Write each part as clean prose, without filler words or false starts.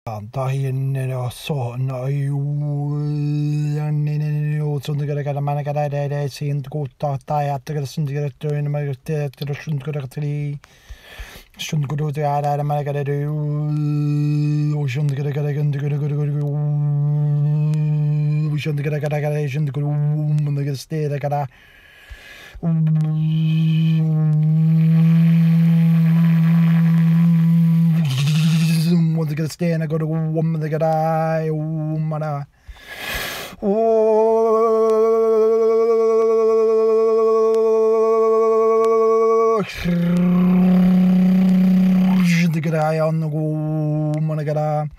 Dahin so no sånn det kan man kan det sin godt at at det sånn det tøyne meg det sånn det til sånn godt det er man kan det og sånn det kan det sånn det kan det sånn det men det sted kan the good stand, I go to a woman, the good eye, woman. Oh, the good eye on the woman, I got a.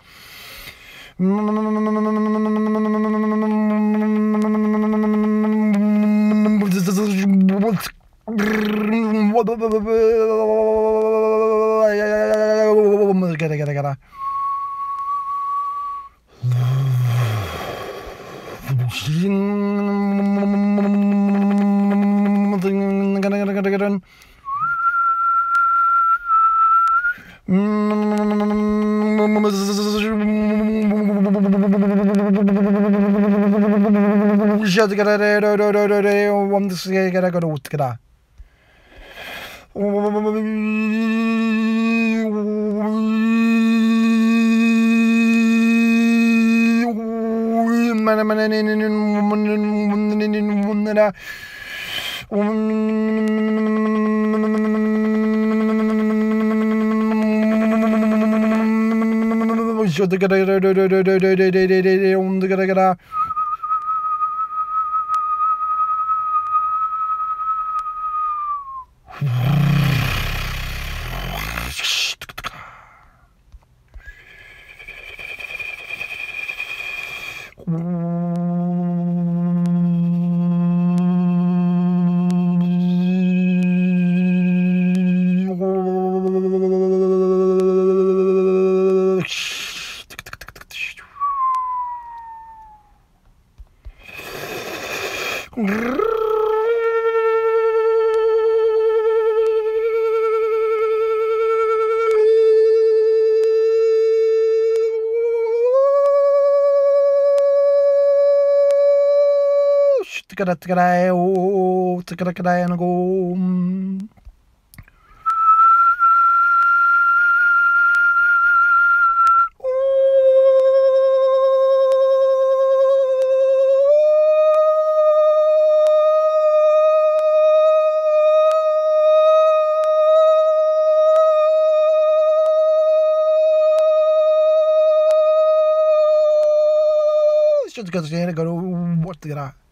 What the